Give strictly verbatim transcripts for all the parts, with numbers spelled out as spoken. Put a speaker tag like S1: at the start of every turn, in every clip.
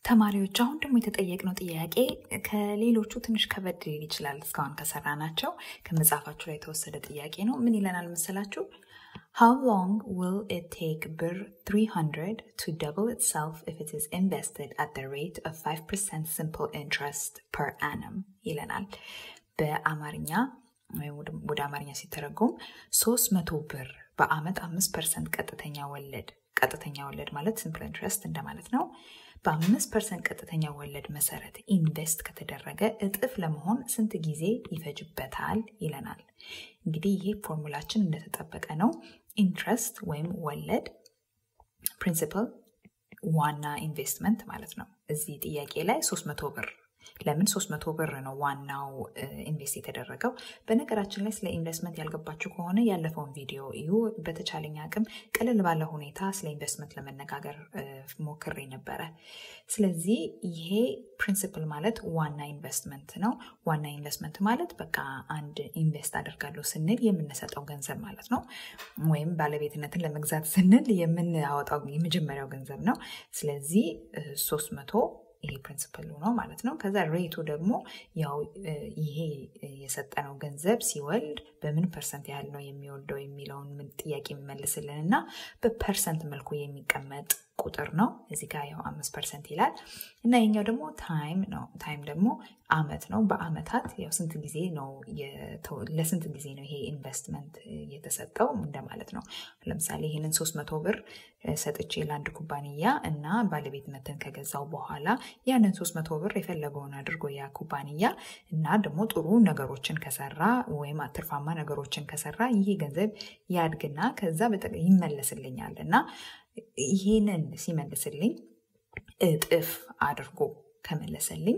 S1: ተማሪዎች አሁን ደግሞ የተጠየቅነው ጥያቄ ከሌሎቹ ትንሽ ከበድ ሊል ይችላል እስካሁን ከሰራናቸው ከመጽሐፋችሁ ላይ የተወሰደ ጥያቄ ነው ምን ይለናል መሰላችሁ How long will it take B R three hundred to double itself if it is invested at the rate of five percent simple interest per annum ይለናል በአማርኛ ወደ አማርኛ ሲተረጎም ሶስት መቶ ብር በአመት አምስት ፐርሰንት ቀጥተኛ ወለድ ቀጥተኛ ወለድ ማለት simple interest እንደማለት ነው በ5 ፐርሰንት ቀጥተኛ ወለድ መሰረት ኢንቨስት ከተደረገ እጥፍ ለመሆን ስንት ጊዜ ይፈጅበታል ይለናል እንግዲህ ይሄ ፎርሙላችን እንደተጠበቀ ነው ኢንትረስት ወይም ወለድ ፕሪንሲፕል ዋና ኢንቨስትመንት ማለት ነው እዚህ ጥያቄ ላይ ሶስት መቶ ብር ለምን ሶስት መቶ ብር ነው ዋናው ኢንቨስት የተደረገው በነገራችን ላይ ስለ ኢንቨስትመንት ያልገባችሁ ከሆነ ያለፈውን ቪዲዮ እዩ በተቻለኛ አቅም ቀለል ባለ ሁኔታ ስለ ኢንቨስትመንት ለመነጋገር ሞክሬ ነበር ስለዚህ ይሄ ፕሪንሲፕል ማለት ዋና ኢንቨስትመንት ነው ዋና ኢንቨስትመንት ማለት በቃ አንድ ኢንቨስት አደርጋለሁ ስንል የምንሰጠው ገንዘብ ማለት ነው ወይም ባለቤትነትን ለመግዛት ስንል የምናወጣው የመጀመሪያው ገንዘብ ነው ስለዚህ ሶስት መቶ ይሄ ፕሪንሲፕል ነው ማለት ነው ከዛ ሬቱ ደግሞ ያው ይሄ የሰጠነው ገንዘብ ሲወልድ በምን ፐርሰንት ያህል ነው የሚወልደው የሚለውን ምን ጥያቄ የሚመልስልንና በፐርሰንት መልኩ የሚቀመጥ ቁጥር ነው እዚህ ጋር ያው አምስት ፐርሰንት ይላል እና የኛው ደግሞ ታይም ነው ታይም ደግሞ አመት ነው በአመታት ያው ስንት ጊዜ ነው ለስንት ጊዜ ነው ይሄ ኢንቨስትመንት የተሰጠው እንደማለት ነው ለምሳሌ ይሄንን ሶስት መቶ ብር ሰጥቼ ለአንድ ኩባንያ እና ባለቤትነትን ከገዛው በኋላ ያንን ሶስት መቶ ብር የፈለገውን አድርጎ ያ ኩባንያ እና ደግሞ ጥሩ ነገሮችን ከሰራ ወይም አትርፋማ ነገሮችን ከሰራ ይሄ ገንዘብ ያድግና ከዛ በጠቅ ይመለስልኛል እና ይሄንን ሲመልስልኝ እጥፍ አድርጎ ከመለሰልኝ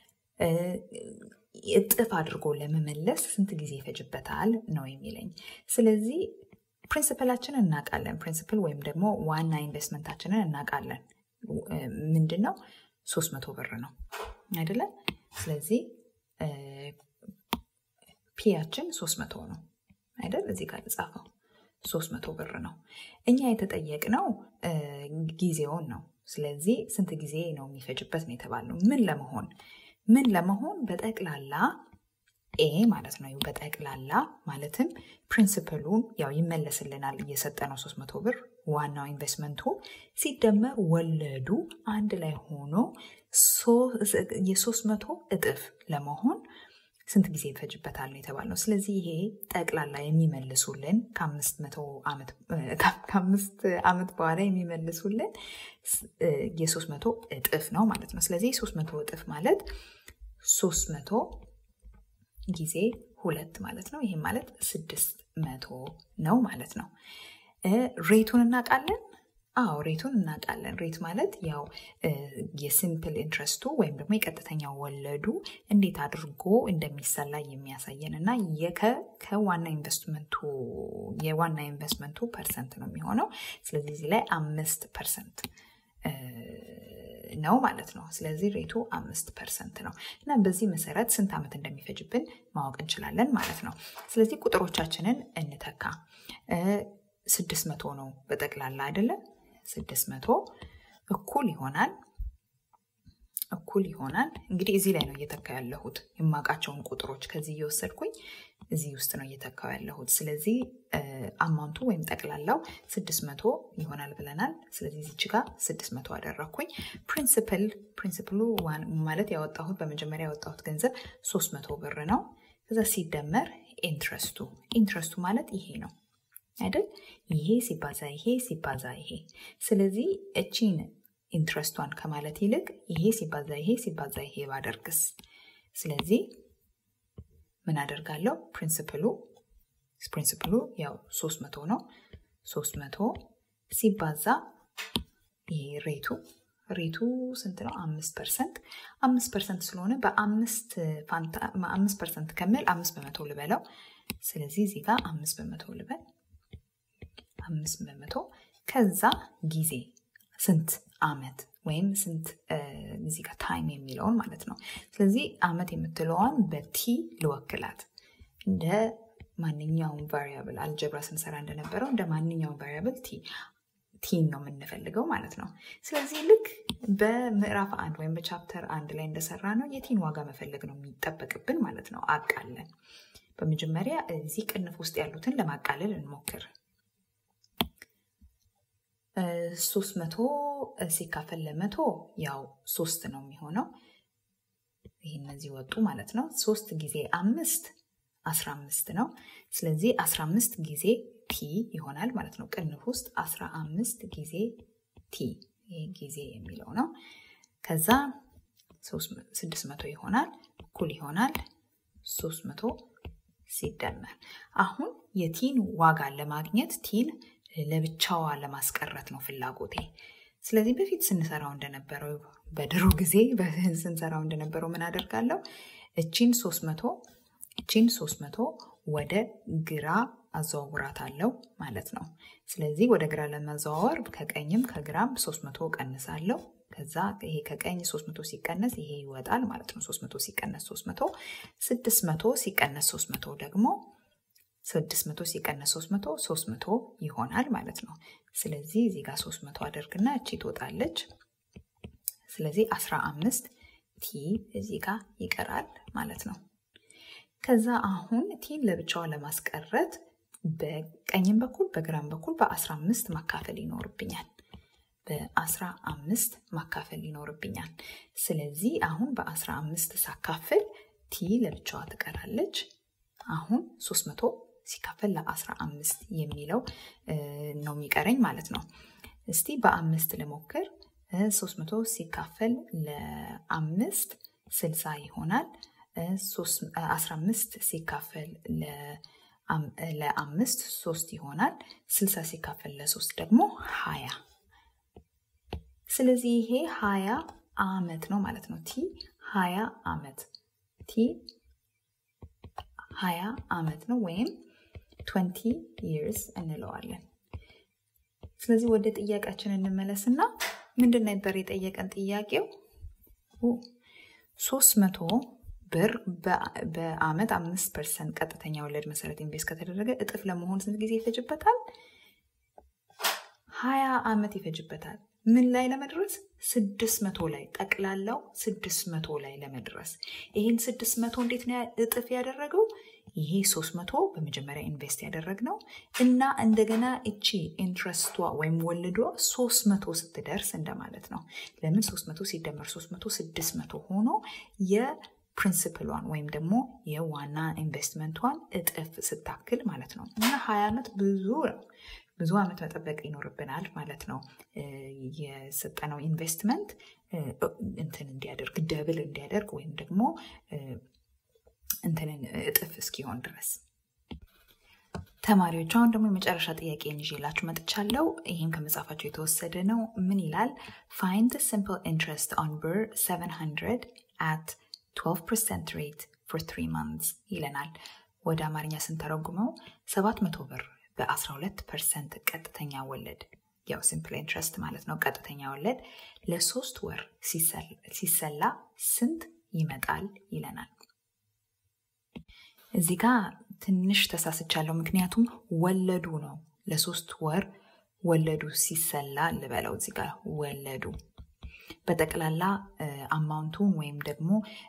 S1: እጥፍ አድርጎ ለመመለስ ስንት ጊዜ ይፈጅበታል ነው የሚለኝ ስለዚህ ፕሪንሲፕላችንን እናውቃለን ፕሪንሲፕል ወይም ደግሞ ዋና ኢንቨስትመንታችንን እናውቃለን ምንድነው ሶስት መቶ ብር ነው አይደለ ስለዚህ ፒያችን ሶስት መቶ ነው አይደል እዚህ ጋር ተጻፈው ሶስት መቶ ብር ነው እኛ የተጠየቅነው ጊዜውን ነው ስለዚህ ስንት ጊዜ ነው የሚፈጅበት ነው የተባለው ምን ለመሆን ምን ለመሆን በጠቅላላ ኤ ማለት ነው በጠቅላላ ማለትም ፕሪንሲፕሉን ያው ይመለስልናል እየሰጠነው ሶስት መቶ ብር ዋናው ኢንቨስትመንቱ ሲደመር ወለዱ አንድ ላይ ሆኖ የ300 እጥፍ ለመሆን ስንት ጊዜ ይፈጅበታል ነው የተባለው ስለዚህ ይሄ ጠቅላላ የሚመልሱልን ከ500 አመት ከ5 አመት በኋላ የሚመልሱልን የ300 እጥፍ ነው ማለት ነው ስለዚህ ሶስት መቶ እጥፍ ማለት ሶስት መቶ ጊዜ ሁለት ማለት ነው ይሄ ማለት ስድስት መቶ ነው ማለት ነው ሬቱን እናውቃለን አዎ ሬቱን እናውቃለን ሬት ማለት ያው የሲምፕል ኢንትረስቱ ወይም ደግሞ የቀጥተኛ ወለዱ እንዴት አድርጎ እንደሚሰላ የሚያሳየን እና የከ ከዋና ኢንቨስትመንቱ የዋና ኢንቨስትመንቱ ፐርሰንት ነው የሚሆነው ስለዚህ እዚህ ላይ አምስት ፐርሰንት ነው ማለት ነው ስለዚህ ሬቱ አምስት ፐርሰንት ነው እና በዚህ መሰረት ስንት አመት እንደሚፈጅብን ማወቅ እንችላለን ማለት ነው ስለዚህ ቁጥሮቻችንን እንተካ ስድስት መቶ ነው በጠቅላላ አይደለ ስድስት መቶ እኩል ይሆናል እኩል ይሆናል እንግዲህ እዚህ ላይ ነው እየተካ ያለሁት የማቃቸውን ቁጥሮች ከዚህ እየወሰድኩኝ እዚህ ውስጥ ነው እየተካው ያለሁት ስለዚህ አማውንቱ ወይም ጠቅላላው ስድስት መቶ ይሆናል ብለናል ስለዚህ እዚህ ጋር ስድስት መቶ አደረኩኝ ፕሪንሲፕል ፕሪንሲፕሉ ማለት ያወጣሁት በመጀመሪያ ያወጣሁት ገንዘብ ሶስት መቶ ብር ነው ከዛ ሲደመር ኢንትረስቱ ኢንትረስቱ ማለት ይሄ ነው አይደል ይሄ ሲባዛ ይሄ ሲባዛ ይሄ ስለዚህ እቺን ኢንትረስቷን ከማለት ይልቅ ይሄ ሲባዛ ይሄ ሲባዛ ይሄ ባደርግስ ስለዚህ ምን አደርጋለሁ ፕሪንሲፕሉ ፕሪንሲፕሉ ያው ሶስት መቶ ነው ሶስት መቶ ሲባዛ ይሄ ሬቱ ሬቱ ስንት ነው አምስት ፐርሰንት አምስት ፐርሰንት ስለሆነ በአምስት ፋንታ አምስት ፐርሰንት ከመል አምስት በመቶ ልበለው ስለዚህ እዚህ ጋር አምስት በመቶ ልበል አምስት በመቶ ከዛ ጊዜ ስንት አመት ወይም ስንት እዚህ ጋር ታይም የሚለውን ማለት ነው ስለዚህ አመት የምትለዋን በቲ ልወክላት እንደ ማንኛውም ቫሪያብል አልጀብራ ስንሰራ እንደነበረው እንደ ማንኛውም ቫሪያብል ቲ ቲን ነው የምንፈልገው ማለት ነው። ስለዚህ ልክ በምዕራፍ አንድ ወይም በቻፕተር አንድ ላይ እንደሰራ ነው የቲን ዋጋ መፈለግ ነው የሚጠበቅብን ማለት ነው። አቃለን በመጀመሪያ እዚህ ቅንፍ ውስጥ ያሉትን ለማቃለል እንሞክር። ሶስት መቶ ሲካፈል ለመቶ ያው ሶስት ነው የሚሆነው። ይሄ እነዚህ ወጡ ማለት ነው። ሶስት ጊዜ አምስት አስራ አምስት ነው። ስለዚህ አስራ አምስት ጊዜ ቲ ይሆናል ማለት ነው። ቅንፍ ውስጥ አስራ አምስት ጊዜ ቲ ይሄ ጊዜ የሚለው ነው። ከዛ ስድስት መቶ ይሆናል እኩል ይሆናል ሶስት መቶ ሲደመር። አሁን የቲን ዋጋ ለማግኘት ቲን ለብቻዋ ለማስቀረት ነው ፍላጎቴ። ስለዚህ በፊት ስንሰራው እንደነበረው በድሮ ጊዜ ስንሰራው እንደነበረው ምን አደርጋለሁ? እቺን ሶስት መቶ እቺን ሶስት መቶ ወደ ግራ አዘዋውራታለሁ ማለት ነው። ስለዚህ ወደ ግራ ለማዘዋወር ከቀኝም ከግራም ሶስት መቶ ቀንሳለሁ። ከዛ ይሄ ከቀኝ ሶስት መቶ ሲቀነስ ይሄ ይወጣል ማለት ነው። ሶስት መቶ ሲቀነስ ሶስት መቶ ስድስት መቶ ሲቀነስ ሶስት መቶ ደግሞ ስድስት መቶ ሲቀነስ ሶስት መቶ ሶስት መቶ ይሆናል ማለት ነው። ስለዚህ እዚህ ጋር ሶስት መቶ አደርግና እቺ ትወጣለች። ስለዚህ አስራ አምስት ቲ እዚህ ጋር ይቀራል ማለት ነው። ከዛ አሁን ቲን ለብቻዋ ለማስቀረት በቀኝም በኩል በግራም በኩል በአስራ አምስት ማካፈል ይኖርብኛል። በአስራ አምስት ማካፈል ይኖርብኛል። ስለዚህ አሁን በአስራ አምስት ሳካፍል ቲ ለብቻዋ ትቀራለች። አሁን ሶስት መቶ ሲካፈል ለአስራ አምስት የሚለው ነው የሚቀረኝ ማለት ነው። እስቲ በአምስት ልሞክር። ሶስት መቶ ሲካፈል ለአምስት ስልሳ ይሆናል። አስራ አምስት ሲካፈል ለአምስት ሶስት ይሆናል። ስልሳ ሲካፈል ለሶስት ደግሞ ሀያ። ስለዚህ ይሄ ሀያ አመት ነው ማለት ነው። ቲ ሀያ አመት ቲ ሀያ አመት ነው ወይም twenty years እንለዋለን። ስለዚህ ወደ ጥያቄያችን እንመለስና ምንድን ነበር የጠየቀን ጥያቄው? ሶስት መቶ ብር በአመት አምስት ፐርሰንት ቀጥተኛ ወለድ መሰረት ኢንቨስት ከተደረገ እጥፍ ለመሆን ስንት ጊዜ ይፈጅበታል? ሀያ አመት ይፈጅበታል። ምን ላይ ለመድረስ? ስድስት መቶ ላይ ጠቅላላው ስድስት መቶ ላይ ለመድረስ። ይሄን ስድስት መቶ እንዴት ነው እጥፍ ያደረገው? ይሄ ሶስት መቶ በመጀመሪያ ኢንቨስት ያደረግነው እና እንደገና እቺ ኢንትረስቷ ወይም ወለዷ ሶስት መቶ ስትደርስ እንደማለት ነው። ለምን ሶስት መቶ ሲደመር ሶስት መቶ ስድስት መቶ ሆኖ የፕሪንሲፕሏን ወይም ደግሞ የዋና ኢንቨስትመንቷን እጥፍ ስታክል ማለት ነው። እና ሀያ አመት ብዙ ነው። ብዙ አመት መጠበቅ ይኖርብናል ማለት ነው። የሰጠነው ኢንቨስትመንት እንትን እንዲያደርግ ደብል እንዲያደርግ ወይም ደግሞ እንትንን እጥፍ እስኪሆን ድረስ። ተማሪዎች አሁን ደግሞ የመጨረሻ ጥያቄን ይዤላችሁ መጥቻለሁ። ይህም ከመጽሐፋችሁ የተወሰደ ነው። ምን ይላል? Find the simple interest on ብር seven hundred at twelve percent rate for three months ይለናል። ወደ አማርኛ ስንተረጉመው ሰባት መቶ ብር በአስራ ሁለት ፐርሰንት ቀጥተኛ ወለድ ያው ሲምፕል ኢንትረስት ማለት ነው። ቀጥተኛ ወለድ ለሶስት ወር ሲሰላ ስንት ይመጣል ይለናል። እዚህ ጋር ትንሽ ተሳስቻለሁ። ምክንያቱም ወለዱ ነው ለሶስት ወር ወለዱ ሲሰላ ልበለው። እዚህ ጋር ወለዱ በጠቅላላ አማውንቱን ወይም ደግሞ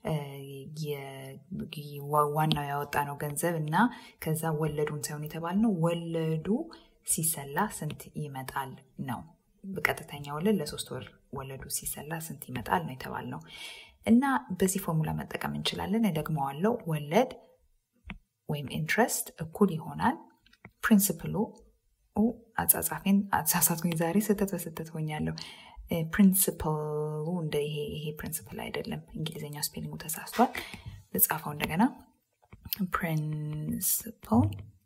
S1: ዋናው ያወጣነው ገንዘብ እና ከዛ ወለዱን ሳይሆን የተባልነው ወለዱ ሲሰላ ስንት ይመጣል ነው። በቀጥተኛ ወለድ ለሶስት ወር ወለዱ ሲሰላ ስንት ይመጣል ነው የተባልነው። እና በዚህ ፎርሙላ መጠቀም እንችላለን። እደግመዋለሁ። ወለድ ወይም ኢንትረስት እኩል ይሆናል ፕሪንሲፕሉ አጻጻፌን አጻጻፍኩኝ ዛሬ ስህተት በስህተት ሆኛለሁ። ፕሪንሲፕሉ እንደ ይሄ ይሄ ፕሪንሲፕል አይደለም። እንግሊዘኛ ስፔሊንጉ ተሳስቷል። ልጻፈው እንደገና። ፕሪንሲፕል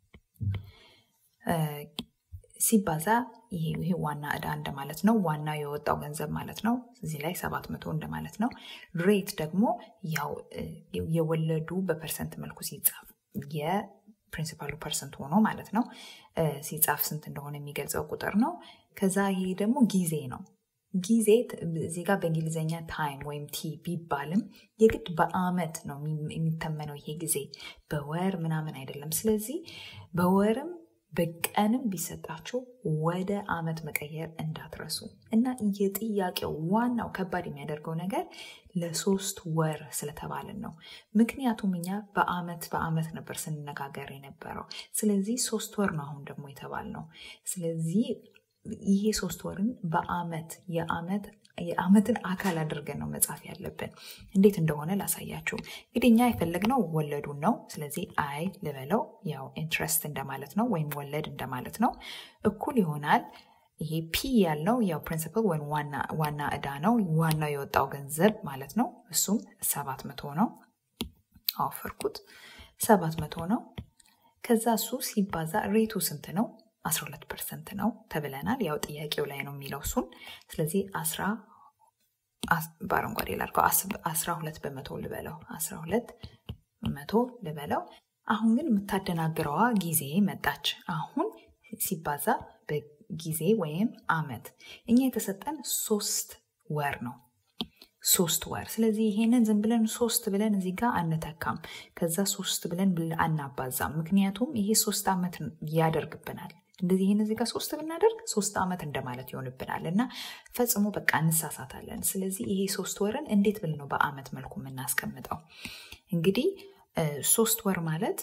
S1: ሲባዛ ይሄ ይሄ ዋና ዕዳ እንደማለት ነው። ዋናው የወጣው ገንዘብ ማለት ነው። እዚህ ላይ ሰባት መቶ እንደማለት ነው። ሬት ደግሞ ያው የወለዱ በፐርሰንት መልኩ ሲጻፍ የፕሪንሲፓሉ ፐርሰንት ሆኖ ማለት ነው ሲጻፍ ስንት እንደሆነ የሚገልጸው ቁጥር ነው። ከዛ ይሄ ደግሞ ጊዜ ነው። ጊዜ እዚህ ጋር በእንግሊዘኛ ታይም ወይም ቲ ቢባልም የግድ በአመት ነው የሚተመነው። ይሄ ጊዜ በወር ምናምን አይደለም። ስለዚህ በወርም በቀንም ቢሰጣችሁ ወደ አመት መቀየር እንዳትረሱ። እና የጥያቄው ዋናው ከባድ የሚያደርገው ነገር ለሶስት ወር ስለተባልን ነው። ምክንያቱም እኛ በአመት በአመት ነበር ስንነጋገር የነበረው። ስለዚህ ሶስት ወር ነው አሁን ደግሞ የተባልነው። ስለዚህ ይሄ ሶስት ወርን በአመት የአመት የአመትን አካል አድርገን ነው መጻፍ ያለብን። እንዴት እንደሆነ ላሳያችሁ። እንግዲህ እኛ የፈለግነው ወለዱን ነው። ስለዚህ አይ ልበለው፣ ያው ኢንትረስት እንደማለት ነው ወይም ወለድ እንደማለት ነው። እኩል ይሆናል ይሄ ፒ ያልነው ያው ፕሪንሲፕል ወይም ዋና ዋና ዕዳ ነው፣ ዋናው የወጣው ገንዘብ ማለት ነው። እሱም ሰባት መቶ ነው። አወፈርኩት፣ ሰባት መቶ ነው። ከዛ እሱ ሲባዛ ሬቱ ስንት ነው? አስራ ሁለት ፐርሰንት ነው ተብለናል። ያው ጥያቄው ላይ ነው የሚለው እሱን። ስለዚህ አስራ በአረንጓዴ ላድርገው አስራ ሁለት በመቶ ልበለው አስራ ሁለት በመቶ ልበለው። አሁን ግን የምታደናግረዋ ጊዜ መጣች። አሁን ሲባዛ በጊዜ ወይም አመት እኛ የተሰጠን ሶስት ወር ነው። ሶስት ወር። ስለዚህ ይሄንን ዝም ብለን ሶስት ብለን እዚህ ጋር አንተካም። ከዛ ሶስት ብለን አናባዛም። ምክንያቱም ይሄ ሶስት አመት ያደርግብናል። እንደዚህ ይሄን እዚህ ጋር ሶስት ብናደርግ ሶስት አመት እንደማለት ይሆንብናል እና ፈጽሞ በቃ እንሳሳታለን። ስለዚህ ይሄ ሶስት ወርን እንዴት ብለን ነው በአመት መልኩ የምናስቀምጠው? እንግዲህ ሶስት ወር ማለት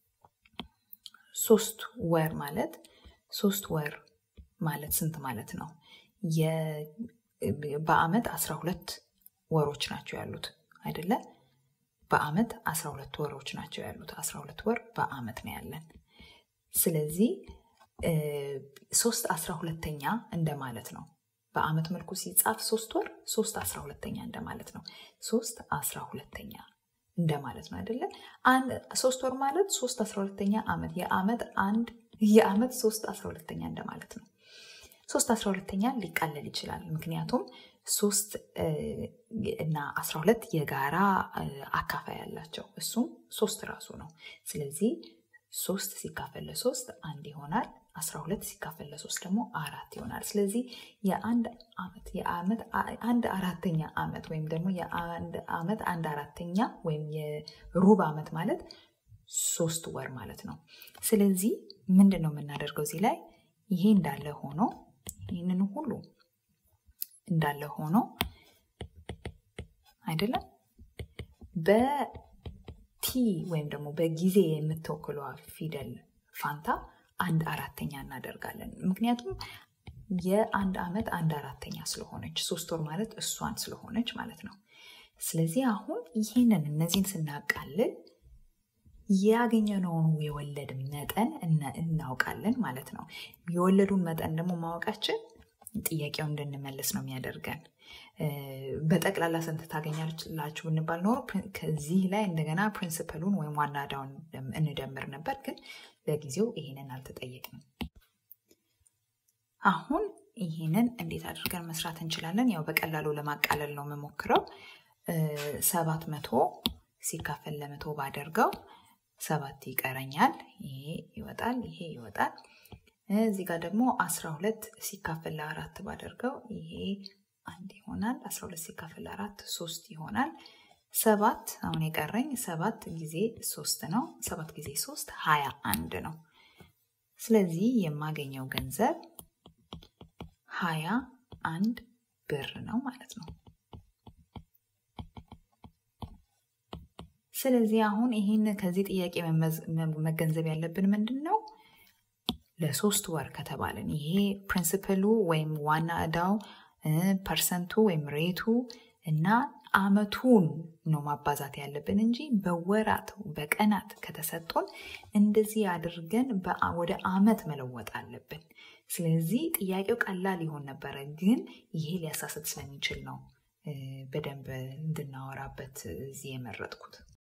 S1: ሶስት ወር ማለት ሶስት ወር ማለት ስንት ማለት ነው? በአመት አስራ ሁለት ወሮች ናቸው ያሉት አይደለ? በአመት አስራ ሁለት ወሮች ናቸው ያሉት። አስራ ሁለት ወር በአመት ነው ያለን። ስለዚህ ሶስት አስራ ሁለተኛ እንደማለት ነው። በአመት መልኩ ሲጻፍ ሶስት ወር ሶስት አስራ ሁለተኛ እንደማለት ነው። ሶስት አስራ ሁለተኛ እንደማለት ነው አይደለ? አንድ ሶስት ወር ማለት ሶስት አስራ ሁለተኛ አመት የአመት አንድ የአመት ሶስት አስራ ሁለተኛ እንደማለት ነው። ሶስት አስራ ሁለተኛ ሊቃለል ይችላል። ምክንያቱም ሶስት እና አስራ ሁለት የጋራ አካፋይ ያላቸው እሱም ሶስት ራሱ ነው። ስለዚህ ሶስት ሲካፈል ለሶስት አንድ ይሆናል። አስራ ሁለት ሲካፈል ለሶስት ደግሞ አራት ይሆናል። ስለዚህ የአንድ አመት የአመት አንድ አራተኛ አመት ወይም ደግሞ የአንድ አመት አንድ አራተኛ ወይም የሩብ አመት ማለት ሶስት ወር ማለት ነው። ስለዚህ ምንድን ነው የምናደርገው እዚህ ላይ? ይሄ እንዳለ ሆኖ ይህንን ሁሉ እንዳለ ሆኖ አይደለም በቲ ወይም ደግሞ በጊዜ የምትወክለዋ ፊደል ፋንታ አንድ አራተኛ እናደርጋለን። ምክንያቱም የአንድ አመት አንድ አራተኛ ስለሆነች ሶስት ወር ማለት እሷን ስለሆነች ማለት ነው። ስለዚህ አሁን ይህንን እነዚህን ስናቃልል ያገኘነውን የወለድ መጠን እናውቃለን ማለት ነው። የወለዱን መጠን ደግሞ ማወቃችን ጥያቄው እንድንመልስ ነው የሚያደርገን። በጠቅላላ ስንት ታገኛላችሁ ብንባል ኖሮ ከዚህ ላይ እንደገና ፕሪንሲፕሉን ወይም ዋና ዕዳውን እንደምር ነበር፣ ግን ለጊዜው ይሄንን አልተጠየቅንም። አሁን ይሄንን እንዴት አድርገን መስራት እንችላለን? ያው በቀላሉ ለማቃለል ነው የምሞክረው። ሰባት መቶ ሲካፈል ለመቶ ባደርገው ሰባት ይቀረኛል። ይሄ ይወጣል፣ ይሄ ይወጣል። እዚህ ጋር ደግሞ አስራ ሁለት ሲካፈል ለአራት ባደርገው ይሄ አንድ ይሆናል። አስራ ሁለት ሲካፈል ለአራት ሶስት ይሆናል። ሰባት አሁን የቀረኝ ሰባት ጊዜ ሶስት ነው። ሰባት ጊዜ ሶስት ሀያ አንድ ነው። ስለዚህ የማገኘው ገንዘብ ሀያ አንድ ብር ነው ማለት ነው። ስለዚህ አሁን ይሄን ከዚህ ጥያቄ መገንዘብ ያለብን ምንድን ነው? ለሶስት ወር ከተባለን ይሄ ፕሪንሲፕሉ ወይም ዋና ዕዳው ፐርሰንቱ ወይም ሬቱ እና አመቱን ነው ማባዛት ያለብን እንጂ በወራት በቀናት ከተሰጡን እንደዚህ አድርገን ወደ አመት መለወጥ አለብን። ስለዚህ ጥያቄው ቀላል ይሆን ነበረ፣ ግን ይሄ ሊያሳስት ስለሚችል ነው በደንብ እንድናወራበት እዚህ የመረጥኩት።